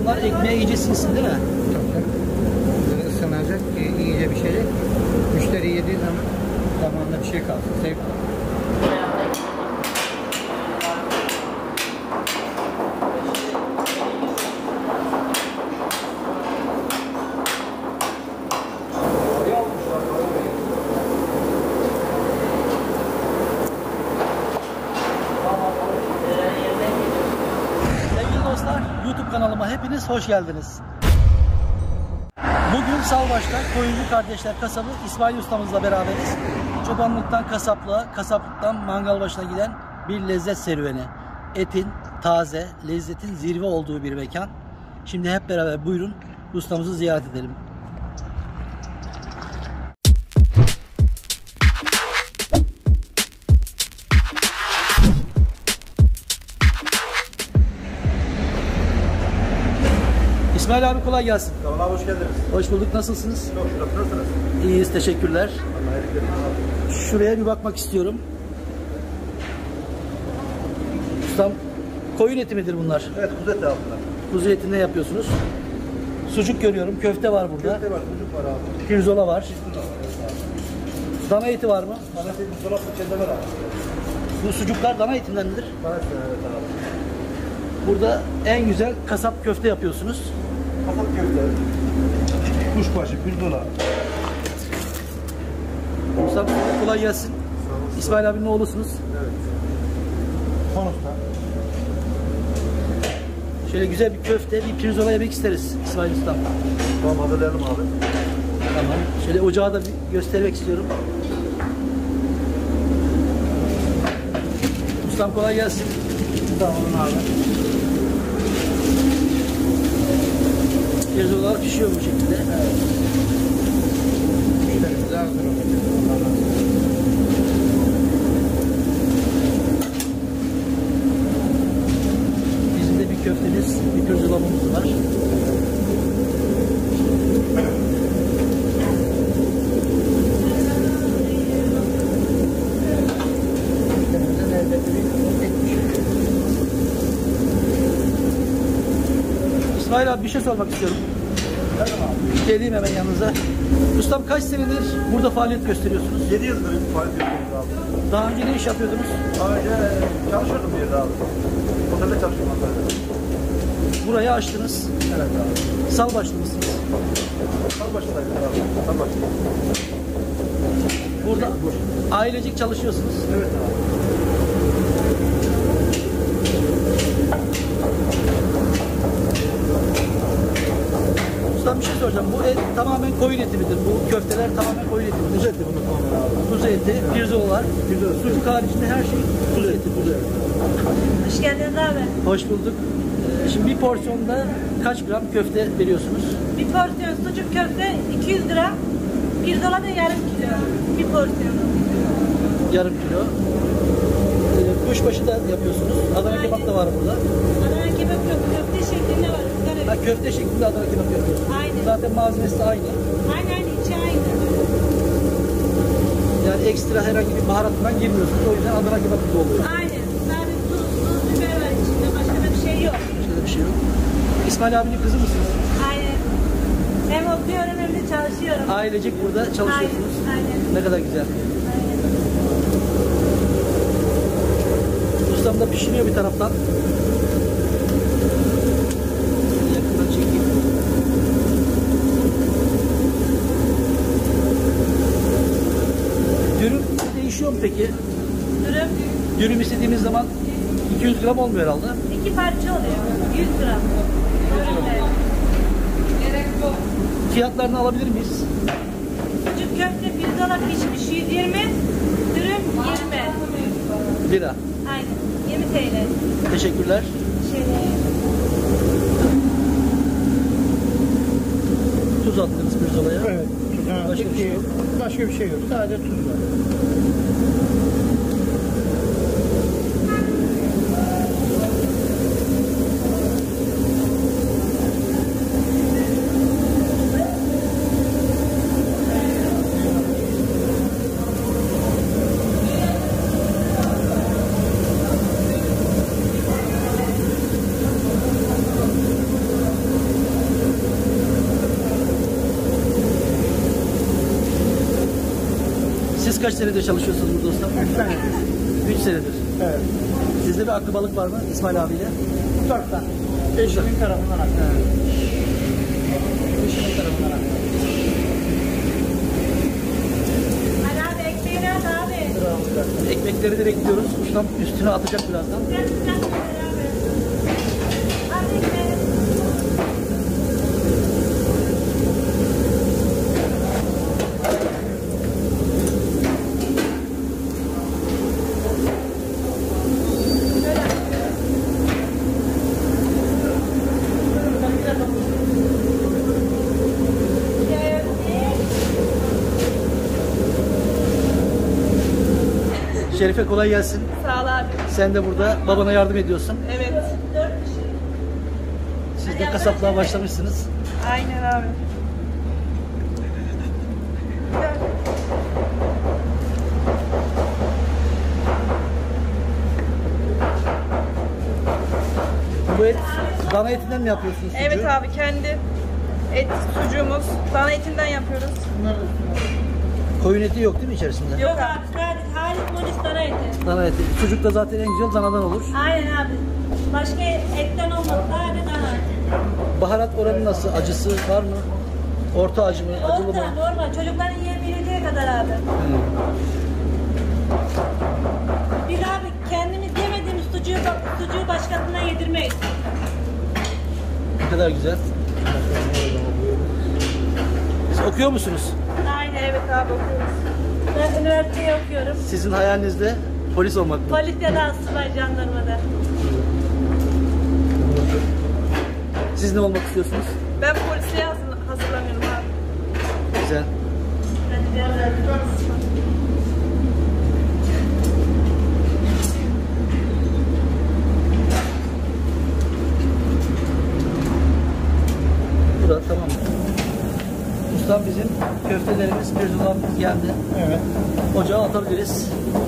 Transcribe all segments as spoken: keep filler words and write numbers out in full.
bunlar ekmeğe iyice sinsin değil mi? Böyle ısınacak ki iyice bir şey. Müşteri yediği zaman damağında bir şey kalsın. Sevk. YouTube kanalıma hepiniz hoş geldiniz. Bugün Salvaç'ta Koyuncu Kardeşler Kasabı İsmail Ustamızla beraberiz. Çobanlıktan kasaplığa, kasaplıktan mangal başına giden bir lezzet serüveni. Etin taze, lezzetin zirve olduğu bir mekan. Şimdi hep beraber buyurun ustamızı ziyaret edelim. İsmail abi kolay gelsin. Tamam abi, hoş geldiniz. Hoş bulduk. Nasılsınız? Çok şükür. Nasılsınız? İyiyiz. Teşekkürler. Allah Şuraya bir bakmak istiyorum. Ustam, koyun eti midir bunlar? Evet, kuzu eti altında. Kuzu eti ne yapıyorsunuz? Sucuk görüyorum. Köfte var burada. Köfte var, sucuk var abi. Pirzola var. Pirzola var, evet abi. Dana eti var mı? Dana eti dolap içinde var abi. Bu sucuklar dana etindendir. Dana eti, evet abi. Burada en güzel kasap köfte yapıyorsunuz. Kasap köfte. Kuşbaşı, pirzola. Ustam kolay gelsin. İsmail abinin oğlusunuz. Evet. Konuşta. Şöyle güzel bir köfte, bir pirzola yemek isteriz İsmail Ustam. Tamam, hazırlayalım abi. Tamam. Şöyle ocağı da bir göstermek istiyorum. Ustam kolay gelsin. Tamam abi. Pirzolalar pişiyor bu şekilde. Evet. Müşterimize hazır olacak. Bizim de bir köftemiz, bir pirzolamamız var. Müşterimizin lezzetli bir et pişiriyor. İsmail abi bir şey sormak istiyorum. Geleyim hemen yanınıza. Ustam kaç senedir burada faaliyet gösteriyorsunuz? yedi yıldır faaliyet yapıyoruz abi. Daha önce ne iş yapıyordunuz? Daha önce çalışıyordum bir yerde abi. Otelde çalışıyordum hastanede. Burayı açtınız. Evet abi. Salvaçlı mısınız? Salbaşı'daydık abi. Salbaşı'daydık. Burada ailecek çalışıyorsunuz. Evet abi. Ustam bir şey soracağım. Bu et tamamen koyun eti midir? Bu köfteler tamamen koyun eti midir? Kuzu eti bunu tamamen abi. Kuzu eti, pirzolalar, Pirzola. sucuk haricinde her şey kuzu eti. Kuzu eti. Hoş geldiniz abi. Hoş bulduk. Ee, Şimdi bir porsiyonda kaç gram köfte veriyorsunuz? Bir porsiyon sucuk köfte iki yüz gram. Pirzola da yarım kilo. Bir porsiyon. Yarım kilo. Ee, Kuşbaşı da yapıyorsunuz. Adana kebap da var burada. Adana kebap yok. Köfte şeklinde var. Ha, köfte şeklinde Adana kebap yapıyorsunuz. Aynen. Zaten malzemesi de aynı. Aynı aynı içi aynı. Yani ekstra herhangi bir baharatından girmiyorsunuz. O yüzden Adana kebap gibi oluyor. Aynen. Sadece tuz, tuz, biber var içinde. Başka da bir şey yok. Şöyle bir şey yok. İsmail abinin kızı mısınız? Aynen. Hem okuyorum hem de çalışıyorum. Ailecek burada çalışıyorsunuz. Aynen. Aynen. Ne kadar güzel. Aynen. Ustam da pişiriyor bir taraftan. Yakından çekeyim. Dürüm değişiyor mu peki? Dürüm Dürüm istediğimiz zaman iki yüz gram olmuyor herhalde. iki parça oluyor. yüz gram. Dürümde. Fiyatlarını alabilir miyiz? Sucuk köfte pirzola pişmiş yüz yirmi. Dürüm yirmi. Lira. Aynen. yirmi T L. Teşekkürler. Şöyle. Tuz attınız pirzolaya. Evet. Ha, Başka bir şey yok. Başka bir şey yok. Sadece tuz var. Siz kaç senedir çalışıyorsunuz burada usta? Üç tane. Üç senedir. Evet. Sizde bir akrabalık var mı İsmail abiyle? Dört tane. Eşimin tarafından aktı. Eşimin tarafından aktı. Ali abi ekmeğini at abi. Ekmekleri de bekliyoruz. Ustam üstüne atacak birazdan. Gel, gel, gel abi. Hadi ekmeği. Şerife kolay gelsin. Sağ ol abi. Sen de burada babana yardım ediyorsun. Evet. Siz de kasaplığa başlamışsınız. Aynen abi. Bu et dana etinden mi yapıyorsunuz sucuğu? Evet abi, kendi et sucuğumuz. Dana etinden yapıyoruz. Koyun eti yok değil mi içerisinde? Yok abi, sadece Halit Monis dana eti. Dana eti. Sucuk da zaten en güzel danadan olur. Aynen abi. Başka etten olmaz, sadece dana. Baharat oranı nasıl? Acısı var mı? Orta acı mı? Acılı Orta, mı? normal. Çocukların yiyebileceği kadar abi. Hmm. Biz abi kendimiz yemediğimiz sucuğu, sucuğu başkasına yedirmeyiz. Ne kadar güzel. Siz okuyor musunuz? Aynen. Evet abi, okuyoruz. Ben üniversiteyi okuyorum. Sizin hayaliniz de polis olmak mı? Polis ya da asubay jandarmada. Siz ne olmak istiyorsunuz? Ben polisiye hazır- hazırlanıyorum abi. Güzel. Hadi canım. Bu da tamam. Ustam bizim köftelerimiz, pirzolamız geldi. Evet. Ocağa atabiliriz.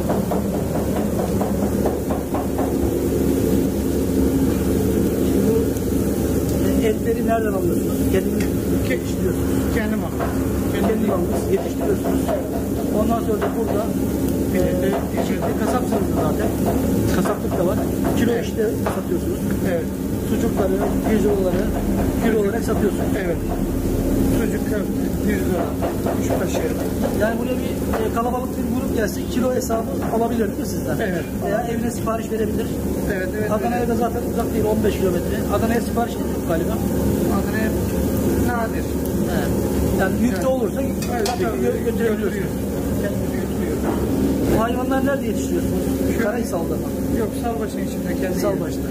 Şimdi etleri nereden alıyorsunuz? Kendiniz yetiştiriyorsunuz. Kendim aldım. Kendi yalnız yetiştiriyorsunuz. Ondan sonra da burada e, şimdi kasapsınız zaten. Kasaplık da var. Kilo işte satıyorsunuz. Evet. Sucukları, pirzolaları kilo olarak satıyorsunuz. Evet. Sucuk köfte, pirzola, kuşbaşı. Yani buraya bir e, kalabalık bir grup gelse kilo hesabı alabilir değil mi sizden? Evet. Veya evine sipariş verebilir. Evet, evet. Adana'ya evet. da zaten uzak değil, on beş kilometre. Adana'ya sipariş ediyor galiba. Adana'ya nadir. He. Yani yüklü olursa Evet, tabii ki gö- götürebiliyorsunuz. Kendimiz götürüyoruz. Bu hayvanlar nerede yetiştiriyorsunuz? Karahisal'da mı? Yok, Salbaşı'nın içinde kendi Salbaş'ta.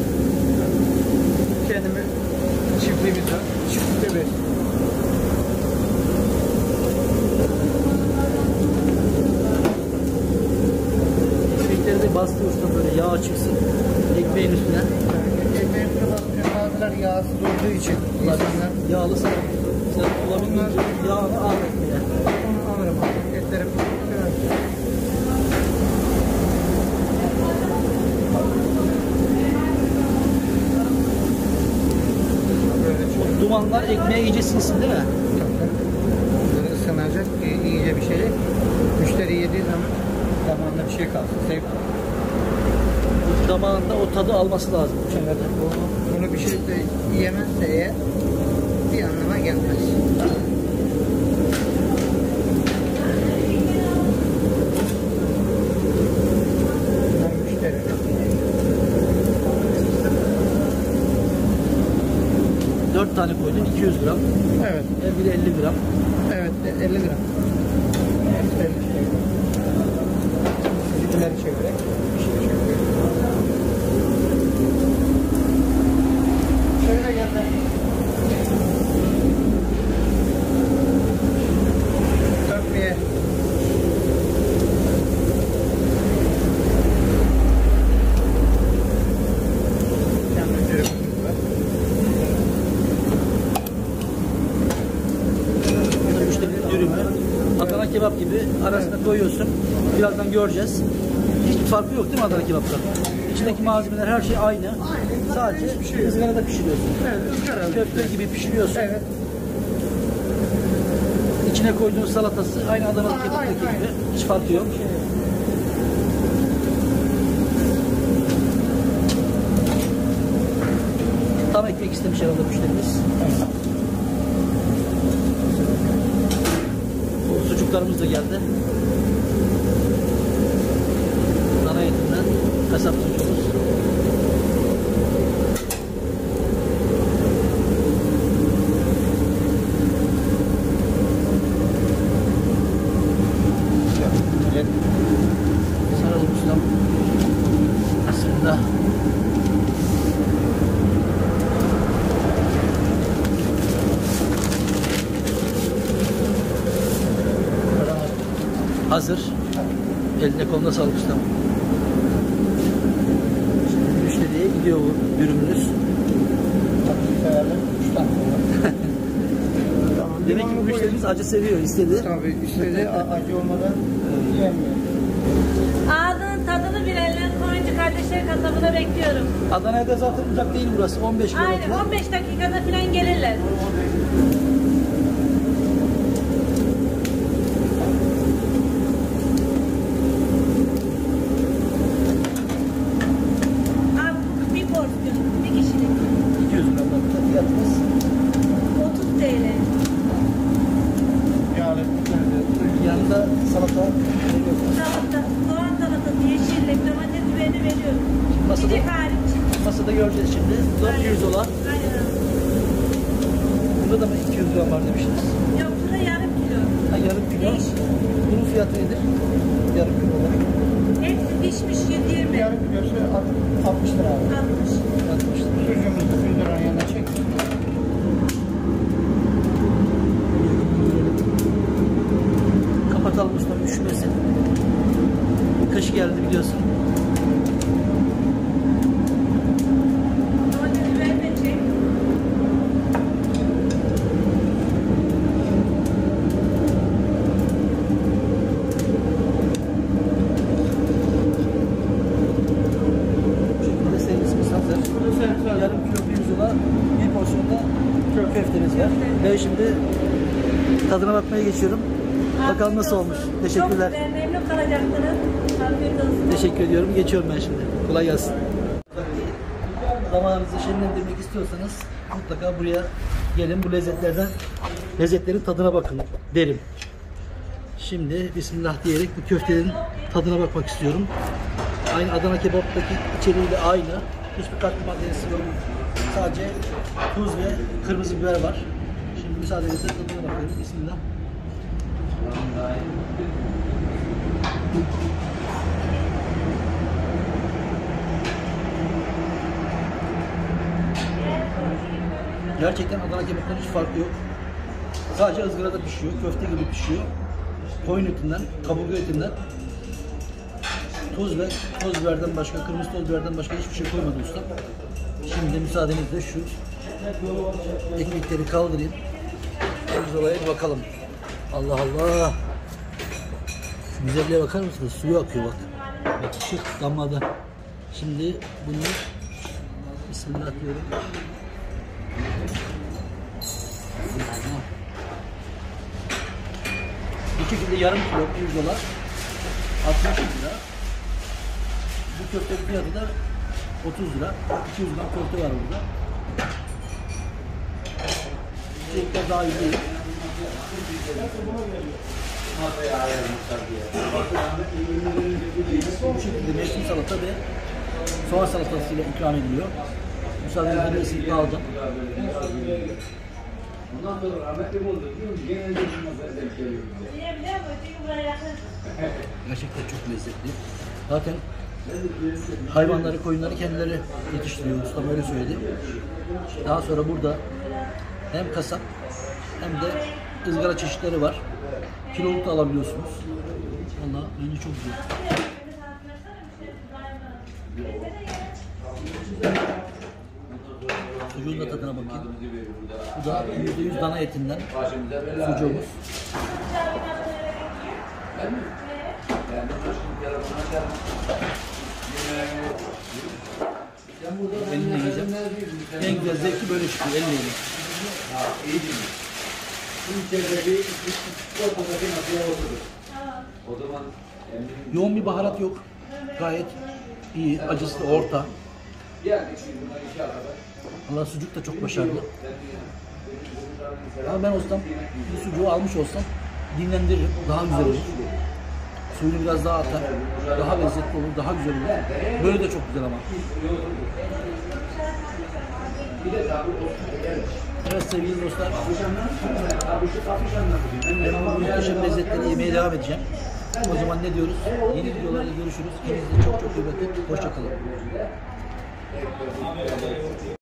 Kendime çiftliğimiz var. Çiftlikte besliyorum. Ekmekleri de bastırıyorsun da böyle yağ çıksın ekmeğin üstüne. Ekmeğin üstüne basmıyor. Bazıları yağsız olduğu için insanlar Yağlı sarı. Sen olabildiğince yağını al ekmeğe. onu alırım abi. Etlerim biraz. Böyle çok O dumanlar ekmeğe iyice sinsin değil mi? böyle ısınacak ki iyice bir şey. Müşteri yediği zaman damağında bir şey kalsın. Zevk. Damağında o tadı alması lazım. Evet, bunu, bunu bir şey de yemezse eğer bir anlama gelmez. Bunlar müşteri. Dört tane koydun iki yüz gram. Evet, Her biri elli gram. evet elli gram. Hepsi elli şey. Bizimkileri çevirerek bir şey çeviriyor. Şöyle gel de. Köprüye. Kendi dürümümüz var. Burada müşterinin dürümü. Adana kebap gibi arasına koyuyorsun. Birazdan göreceğiz. Hiçbir farkı yok değil mi Adana kebaptan? İçindeki malzemeler her şey aynı. Sadece ızgarada pişiriyorsun. Evet, ızgara. Köfte gibi pişiriyorsun. Evet. İçine koyduğunuz salatası aynı Adana kebaptaki gibi. Hiç farkı yok. Tam ekmek istemiş herhalde müşterimiz. Bu sucuklarımız da geldi. Dana etinden kasap sucuğumuz. Saralım ustam. Bismillah. Hazır. Eline koluna sağlık ustam. Şimdi müşteriye gidiyor bu ürünümüz. Demek ki bu müşterimiz acı seviyor, istedi. Tabii istedi, acı olmadan yiyemiyor. Ağzının tadını bilenler Koyuncu Kardeşler kasabına bekliyorum. Adana'ya da zaten uzak değil burası. on beş kilometre. Aynen on beş dakikada falan gelirler. Abi bir porsiyon, bir kişilik. iki yüz gramdan fiyatımız. otuz TL. Yani Yanında salata. Salata, soğan salatası, yeşillik, domates biberi veriyorum. Masada, Çiçek hariç. masada göreceğiz şimdi. dört yüz dolar. Aynen. Bunda da mı iki yüz gram var demiştiniz? Yok burada yarım kilo. Ha, yarım kilo. Değişik. Bunun fiyatı nedir? Yarım kilo olarak. Hepsi pişmiş yüz yirmi. yarım kilosu altmış lira abi. altmış. altmış lira. Sucuğumuzu yüz liranın yanına çek. Kapatalım ustam, üşümesin. Kış geldi biliyorsun. Domates biberi de çek. Bu şekilde servisimiz hazır. Yarım kilo pirzola, bir porsiyonda köftemiz var. Ve şimdi tadına bakmaya geçiyorum. Bakalım nasıl olmuş. Teşekkürler. Çok güzel, memnun kalacaksınız. Afiyet olsun. Teşekkür ediyorum. Geçiyorum ben şimdi. Kolay gelsin. Zamanınızı şenlendirmek istiyorsanız mutlaka buraya gelin. Bu lezzetlerden, lezzetlerin tadına bakın derim. Şimdi Bismillah diyerek bu köftenin tadına bakmak istiyorum. Aynı Adana kebaptaki içeriğiyle aynı. Hiçbir katkı maddesi yok. Sadece tuz ve kırmızı biber var. Şimdi müsaadenizle tadına bakıyorum. Bismillah. Gerçekten Adana kebaptan hiç farkı yok. Sadece ızgarada pişiyor, köfte gibi pişiyor. Koyun etinden, kaburga etinden. Tuz ve toz biberden başka, kırmızı toz biberden başka hiçbir şey koymadı usta. Şimdi müsaadenizle şu ekmekleri kaldırayım. Pirzolaya bir bakalım. Allah Allah. Şu güzelliğe bakar mısınız? Suyu akıyor bak. Bak çık damladı. Şimdi bunu Bismillah diyorum. Bu şekilde yarım kilo pirzola altmış lira. Bu köftenin fiyatı da otuz lira. iki yüz gram köfte var burada. İçerikler daha iyi değil. Bu şekilde mevsim salata ve soğan salatasıyla ikram ediliyor. Müsaadenizle bir ısırık daha alacağım. Gerçekten çok lezzetli. Zaten hayvanları, koyunları kendileri yetiştiriyor. Ustam öyle söyledi. Daha sonra burada hem kasap hem de ızgara çeşitleri var. Kiloluk da alabiliyorsunuz. Vallahi bence çok güzel. Sucuğun da tadına bakayım. Bu da yüzde yüz dana etinden sucuğumuz. Eline yiyeceğim. En güzel zevki böyle çıkıyor. Eline yiyeceğim. Yoğun bir baharat yok. Gayet iyi. Acısı da orta. Allah, sucuk da çok başarılı. Ama ben olsam bu sucuğu almış olsam dinlendiririm. Daha güzel olur. Suyunu biraz daha atar. Daha lezzetli olur. Daha güzel olur. Böyle de çok güzel ama. Evet sevgili dostlar. Ben bu muhteşem lezzetleri yemeye devam edeceğim. O zaman ne diyoruz? Yeni videolarda görüşürüz. Kendinize çok çok iyi bakın. Hoşça kalın.